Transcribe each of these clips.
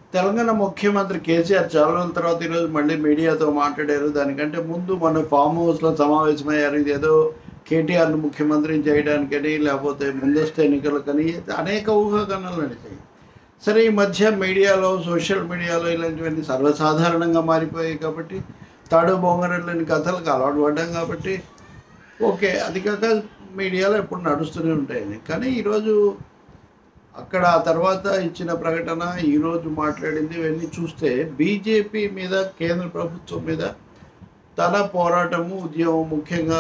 తెలంగాణ ముఖ్యమంత్రి కేసీఆర్ చాలా రోజుల తర్వాత ఈరోజు మళ్ళీ మీడియాతో మాట్లాడారు. దానికంటే ముందు మన ఫామ్ హౌస్లో సమావేశమయ్యారు. ఇదేదో కేటీఆర్ను ముఖ్యమంత్రిని చేయడానికని, లేకపోతే ముందస్తు ఎన్నికలకని అనేక ఊహాగానాలు నడిచాయి. సరే, ఈ మధ్య మీడియాలో, సోషల్ మీడియాలో ఇలాంటివన్నీ సర్వసాధారణంగా మారిపోయాయి కాబట్టి, తాడు బొంగరలేని కథలకు అలవాటు పడ్డాం కాబట్టి ఓకే. అది కాక మీడియాలో ఎప్పుడు నడుస్తూనే ఉంటాయని. కానీ ఈరోజు అక్కడ ఆ తర్వాత ఇచ్చిన ప్రకటన, ఈరోజు మాట్లాడింది ఇవన్నీ చూస్తే బీజేపీ మీద, కేంద్ర ప్రభుత్వం మీద తన పోరాటము, ఉద్యమం ముఖ్యంగా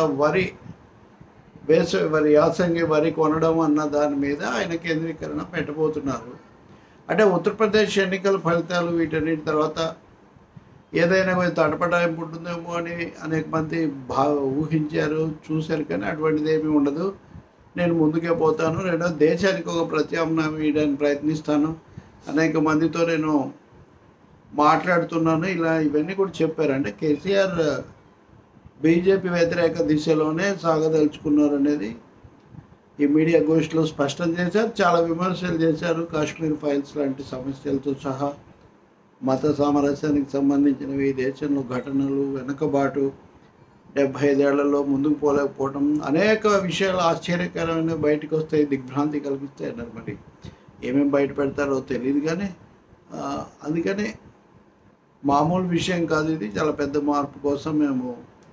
వేసవి యాసంగి వరి కొనడం అన్న దాని మీద ఆయన కేంద్రీకరణ పెట్టబోతున్నారు. అంటే ఉత్తరప్రదేశ్ ఎన్నికల ఫలితాలు వీటన్నిటి తర్వాత ఏదైనా తడపడాయింపు ఉంటుందేమో అని అనేక మంది ఊహించారు, చూశారు. కానీ అటువంటిది ఏమీ ఉండదు. నేను ముందుకే పోతాను, రెండో దేశానికి ఒక ప్రత్యామ్నాయం వేయడానికి ప్రయత్నిస్తాను, అనేక మందితో నేను మాట్లాడుతున్నాను, ఇవన్నీ కూడా చెప్పారు. అంటే కేసీఆర్ బీజేపీ వ్యతిరేక దిశలోనే సాగదలుచుకున్నారు అనేది ఈ మీడియా గోష్ఠిలో స్పష్టం చేశారు. చాలా విమర్శలు చేశారు. కాశ్మీర్ ఫైల్స్ లాంటి సమస్యలతో సహా మత సామరస్యానికి సంబంధించినవి, ఈ దేశంలో ఘటనలు, వెనుకబాటు, 75 ఏళ్లలో ముందుకు పోలేకపోవడం, అనేక విషయాలు ఆశ్చర్యకరమైన బయటకు వస్తాయి, దిగ్భ్రాంతి కలిగిస్తాయి అన్నారు. మరి ఏమేమి బయట పెడతారో తెలియదు. కానీ అందుకనే మామూలు విషయం కాదు ఇది, చాలా పెద్ద మార్పు కోసం మేము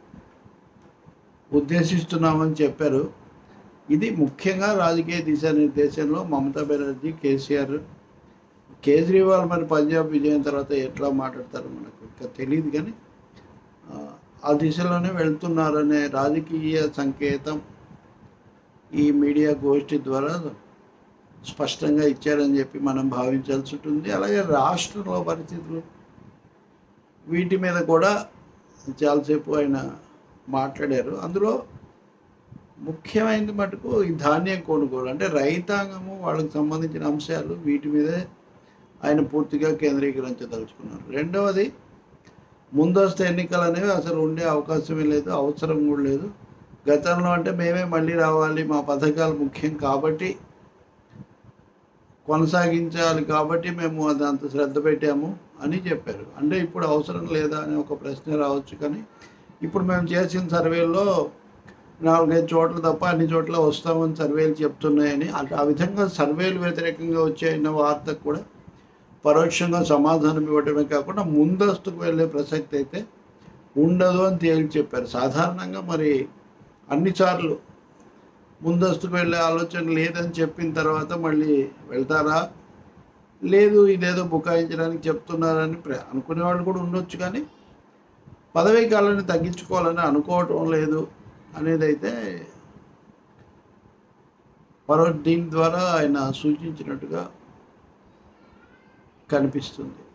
ఉద్దేశిస్తున్నామని చెప్పారు. ఇది ముఖ్యంగా రాజకీయ దిశానిర్దేశంలో మమతా బెనర్జీ, కేసీఆర్, కేజ్రీవాల్ మరి పంజాబ్ విజయం తర్వాత ఎట్లా మాట్లాడతారో మనకు ఇంకా తెలియదు. కానీ ఆ దిశలోనే వెళ్తున్నారనే రాజకీయ సంకేతం ఈ మీడియా గోష్ఠి ద్వారా స్పష్టంగా ఇచ్చారని చెప్పి మనం భావించాల్సి ఉంటుంది. అలాగే రాష్ట్రంలో పరిస్థితులు, వీటి మీద కూడా చాలాసేపు ఆయన మాట్లాడారు. అందులో ముఖ్యమైనది మటుకు ఈ ధాన్యం కొనుగోలు, అంటే రైతాంగము, వాళ్ళకి సంబంధించిన అంశాలు, వీటి మీదే ఆయన పూర్తిగా కేంద్రీకరించదలుచుకున్నారు. రెండవది, ముందస్తు ఎన్నికలు అనేవి అసలు ఉండే అవకాశమే లేదు, అవసరం కూడా లేదు. గతంలో అంటే మేమే మళ్ళీ రావాలి, మా పథకాలు ముఖ్యం కాబట్టి, కొనసాగించాలి కాబట్టి మేము అది అంత శ్రద్ధ పెట్టాము అని చెప్పారు. అంటే ఇప్పుడు అవసరం లేదా అనే ఒక ప్రశ్న రావచ్చు. కానీ ఇప్పుడు మేము చేసిన సర్వేల్లో 4-5 చోట్ల తప్ప అన్ని చోట్ల వస్తామని సర్వేలు చెప్తున్నాయని, ఆ విధంగా సర్వేలు వ్యతిరేకంగా వచ్చాయన్న వార్తకు కూడా పరోక్షంగా సమాధానం ఇవ్వడమే కాకుండా ముందస్తుకు వెళ్ళే ప్రసక్తి అయితే ఉండదు అని తేల్చి చెప్పారు. సాధారణంగా మరి అన్నిసార్లు ముందస్తుకు వెళ్ళే ఆలోచన లేదని చెప్పిన తర్వాత మళ్ళీ వెళ్తారా? లేదు, ఇదేదో బుకాయించడానికి చెప్తున్నారని అనుకునే వాళ్ళు కూడా ఉండొచ్చు. కానీ పదవీ కాలాన్ని తగ్గించుకోవాలని అనుకోవటం లేదు అనేది అయితే దీని ద్వారా ఆయన సూచించినట్టుగా కనిపిస్తుంది.